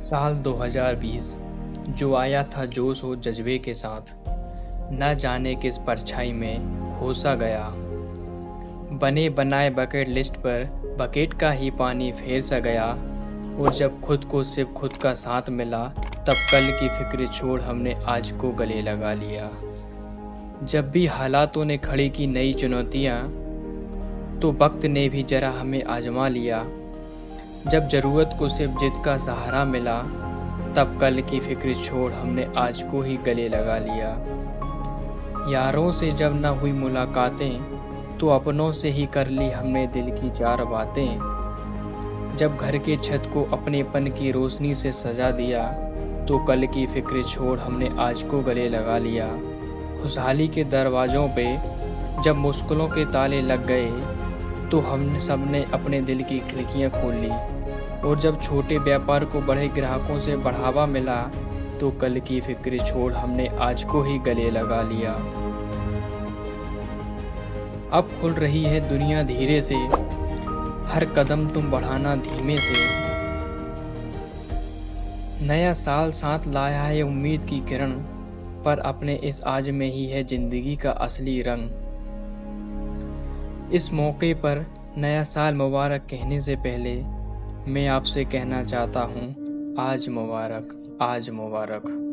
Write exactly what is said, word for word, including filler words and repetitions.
साल दो हज़ार बीस जो आया था जोश और जज्बे के साथ, न जाने किस परछाई में खोसा गया। बने बनाए बकेट लिस्ट पर बकेट का ही पानी फेर सा गया। और जब खुद को सिर्फ खुद का साथ मिला, तब कल की फिक्र छोड़ हमने आज को गले लगा लिया। जब भी हालातों ने खड़ी की नई चुनौतियाँ, तो वक्त ने भी जरा हमें आजमा लिया। जब ज़रूरत को सिर्फ जिद का सहारा मिला, तब कल की फिक्र छोड़ हमने आज को ही गले लगा लिया। यारों से जब न हुई मुलाकातें, तो अपनों से ही कर ली हमने दिल की चार बातें। जब घर के छत को अपनेपन की रोशनी से सजा दिया, तो कल की फिक्र छोड़ हमने आज को गले लगा लिया। खुशहाली के दरवाज़ों पे जब मुश्किलों के ताले लग गए, तो हमने सबने अपने दिल की खिड़कियां खोल ली। और जब छोटे व्यापार को बड़े ग्राहकों से बढ़ावा मिला, तो कल की फिक्र छोड़ हमने आज को ही गले लगा लिया। अब खुल रही है दुनिया धीरे से, हर कदम तुम बढ़ाना धीमे से। नया साल साथ लाया है उम्मीद की किरण, पर अपने इस आज में ही है जिंदगी का असली रंग। इस मौके पर नया साल मुबारक कहने से पहले मैं आपसे कहना चाहता हूँ, आज मुबारक, आज मुबारक।